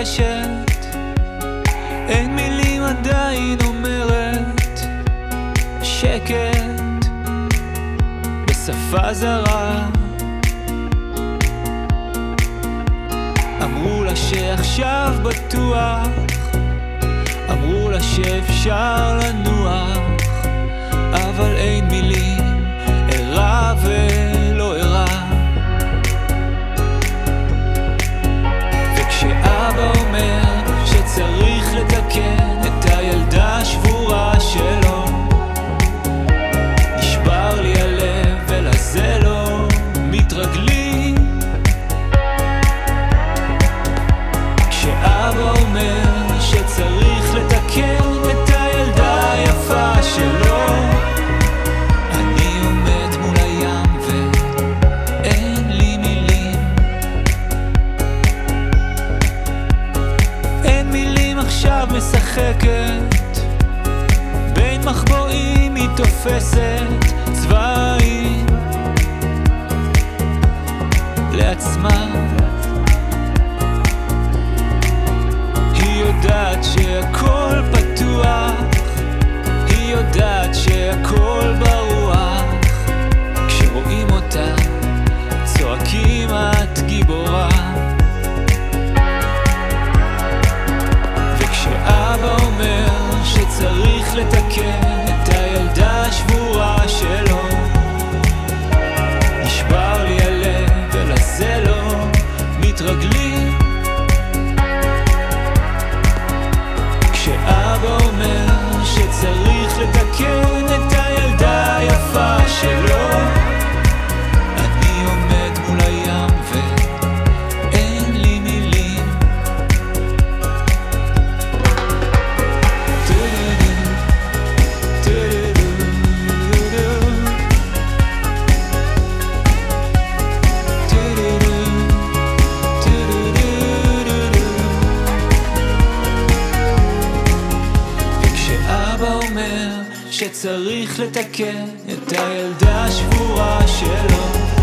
מתרגשת, אין מילים עדיין אומרת שקט בשפה זרה. אמרו לה שעכשיו בטוח, אמרו לה שאפשר לנוח, אבל אין מילים, ערה ולא ערה. וכשאבא אומר שצריך לתקן את הילדה השבורה שלו, נשבר לי הלב ולזה לא מתרגלים. כשאבא אומר שצריך לתקן את הילדה היפה שלו, אני עומד מול הים ואין לי מילים. אין מילים עכשיו משחקת בין מחבואים, היא תופסת צבעים לעצמה. היא יודעת שהכל פתוח, היא יודעת שהכל ברוח. כשרואים אותה צועקים את גיבורה. וכשאבא אומר שצריך לתקן את הילדה השבורה שלו, נשבר לי הלב ולזה לא מתרגלים. כשאבא אומר שצריך לתקן את הילדה היפה שלו, אני עומד מול הים ואין לי מילים. וכשאבא אומר שצריך לתקן את הילדה השבורה שלו,